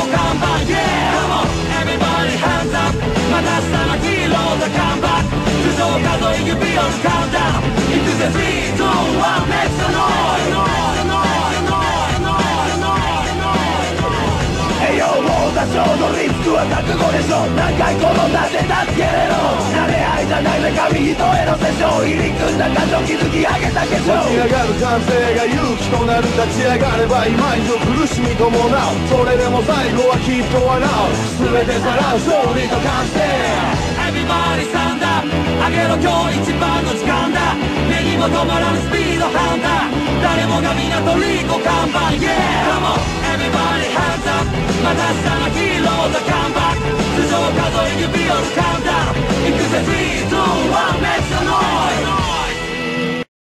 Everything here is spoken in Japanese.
看板 Yeah Come on everybody hands up また明日のヒーローがカムバック通常数え指をカウンダウン Into the 3, 2, 1 Make some noise 栄養も多少のリスクは覚悟でしょ何回転んだって助けれろ慣れ合いじゃないぜ紙一重のセッション入り組んだ感情築き上げた化粧湧き上がる感性が勇気となる立ち上がれば今以上苦しみ伴うそれでも最後はきっと笑う全てさらう勝利と完成 Everybody stand up 上げろ今日一番の時間だ目にも止まらぬスピードハンター誰もが港リーコ看板 Yeah Come on everybody hands up また明日のヒーロ